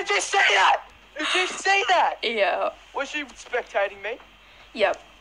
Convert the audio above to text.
Did you see that? Did you see that? Yeah. Was she spectating me? Yep.